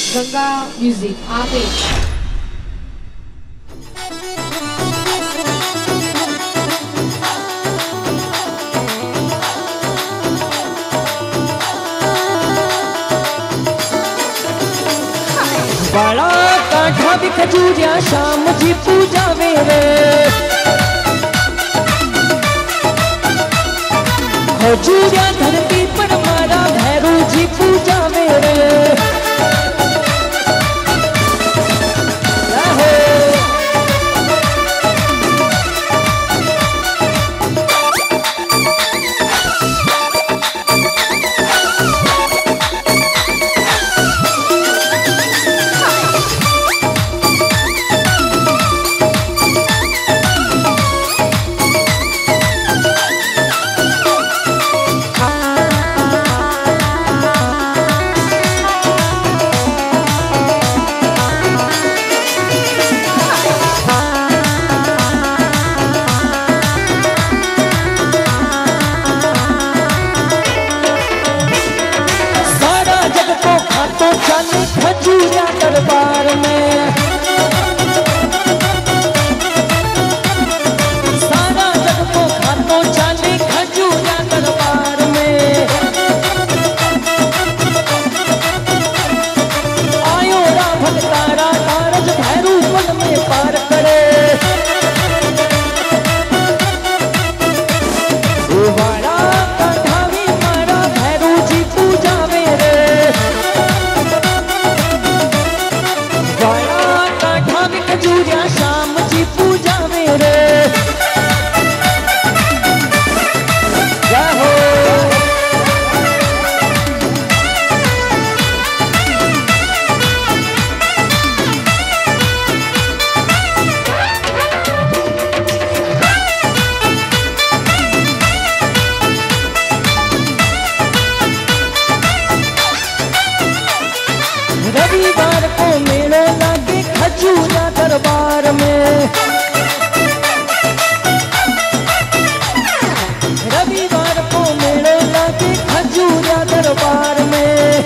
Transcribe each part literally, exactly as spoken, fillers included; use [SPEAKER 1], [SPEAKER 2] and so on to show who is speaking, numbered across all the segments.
[SPEAKER 1] Ganga music आवे।
[SPEAKER 2] बड़ा कांठा भी खजूरिया शाम जी पूजा मेरे खजूरिया धरती पर मारा भैरू जी पूजा मेरे खजूरिया दरबार में सारा जग को खातो चाले खजूरिया दरबार में आयो रा भगतारा कारज भैरू पल में पार करे वाड़ा कांठावी मारा भैरू जी पूजा मेरे खजूरिया शाम जी पूजा मेरे क्या हो रविवार को मेले लगे खजूरिया दरबार में रविवार को मेले लगे खजूरिया दरबार में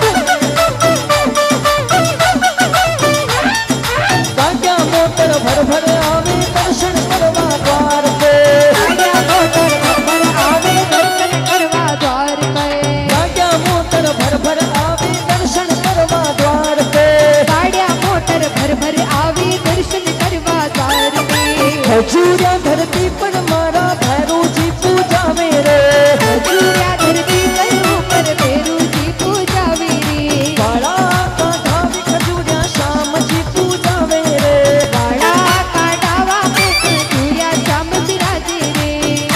[SPEAKER 2] गाड़िया मोटर भर भर आवे दर्शन करवा द्वार पे
[SPEAKER 1] गाड़िया मोटर भर भर आवे दर्शन करवा द्वार पे
[SPEAKER 2] गाड़िया मोटर भर भर आवे दर्शन करवा द्वार पे
[SPEAKER 1] गाड़िया मोटर भर भर आवे दर्शन करवा द्वार पे
[SPEAKER 2] खजूरिया धरती पर मारा भैरू जी पूजा मेरे
[SPEAKER 1] खजूरिया धरती पर ऊपर भैरू जी पूजा मेरे
[SPEAKER 2] बड़ा कांठा भी खजूरिया शाम जी पूजा मेरे
[SPEAKER 1] बड़ा कांठावा पे खजूरिया शाम विराजे रे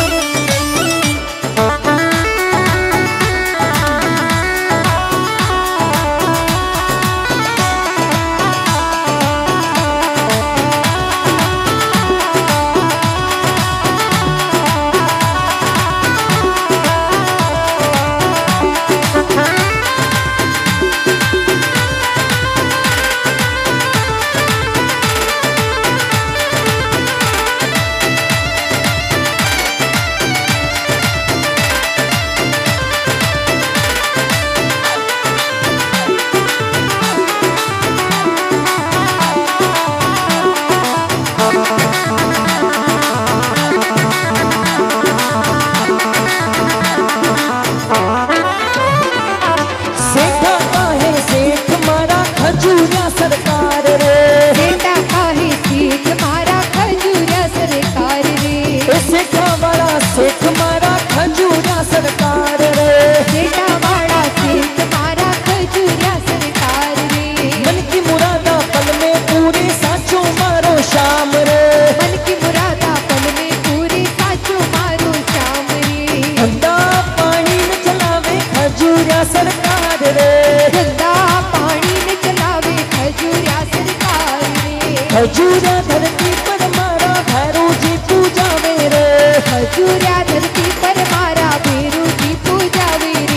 [SPEAKER 2] सेठा काहे सेठ मारा खजूरिया सरकार रे
[SPEAKER 1] सेठा काहे सेठ मारा खजूरिया सरकार रे
[SPEAKER 2] सेठा वाला सेठ मारा खजूरिया सरकार रे
[SPEAKER 1] सेठा वाला सेठ मारा खजूरिया सरकार रे
[SPEAKER 2] मन की मुरादा पल में पूरी साचो मारो शाम रे
[SPEAKER 1] मन की मुरादा पल में पूरी साचो मारो शाम रे
[SPEAKER 2] ठंडा पानी में चलावे खजूरिया सरकार रे
[SPEAKER 1] ठंडा पानी में चलावे खजूरिया सरकार रे
[SPEAKER 2] खजूरिया धरती पर मारा भैरू जी पूजा मेरे
[SPEAKER 1] खजूरिया धरती पर मारा भैरू जी पूजा मेरे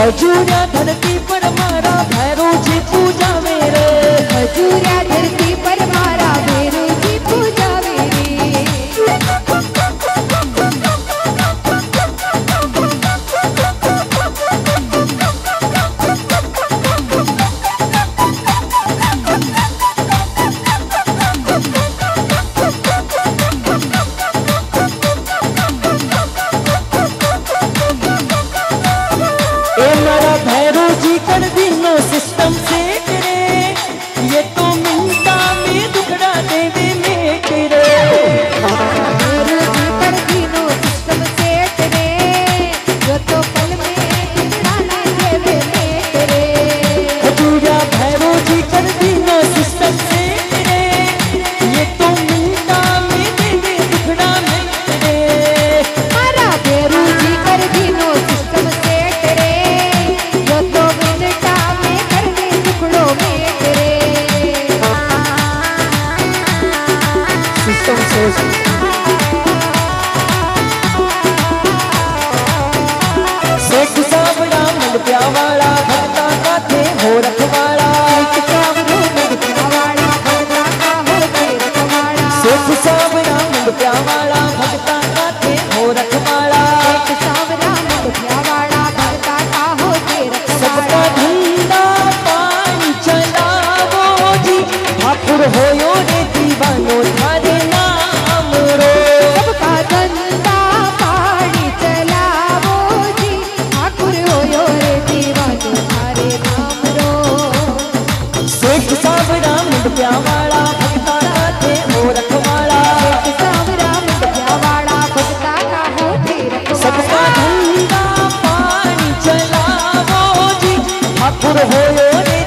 [SPEAKER 2] हजूरिया धरती पर मारा भैरू जी पूजा मेरे,
[SPEAKER 1] हजूरिया धरती पर मारा भैरू जी पूजा मेरे।
[SPEAKER 2] भैरू जी कर दिनो सिस्टम से तेरे, ये तो मिंटा में दुखड़ा देवे में तेरे।
[SPEAKER 1] भैरू जी कर दिनो सिस्टम से तेरे, जो तो पल में दुखड़ा देवे में तेरे।
[SPEAKER 2] हजूरिया भैरू जी कर दिनो सिस्टम से तेरे, ये तो मिंटा में देवे दुखड़ा में तेरे।
[SPEAKER 1] मारा भैरू जी कर दिनो सिस्टम से तेरे,
[SPEAKER 2] सेठ सावड़ा मंगत्या वाला भक्ता का थे हो रखवाड़ा,
[SPEAKER 1] सेठ सावड़ा मंगत्या वाला भक्ता का हो थे रखवाड़ा।
[SPEAKER 2] सेठ सावड़ा मंगत्या वाला भक्ता का थे हो रखवाड़ा,
[SPEAKER 1] सेठ सावड़ा मंगत्या वाला भक्ता का हो थे रखवाड़ा।
[SPEAKER 2] सबका धंधा पानी चलावो जी, ठाकुर होयो रे दीवानो थारे नाम रो।
[SPEAKER 1] सबका धंधा पानी चलावो जी, ठाकुर होयो रे दीवानो थारे नाम रो।
[SPEAKER 2] सेठ सावड़ा मंगत्या वाला भक्ता का थे हो रखवाड़ा,
[SPEAKER 1] सेठ सावड़ा मंगत्या वाला भक्ता का हो थे रखवाड़ा।
[SPEAKER 2] सबका धंधा पानी चलावो जी, ठाकुर होयो रे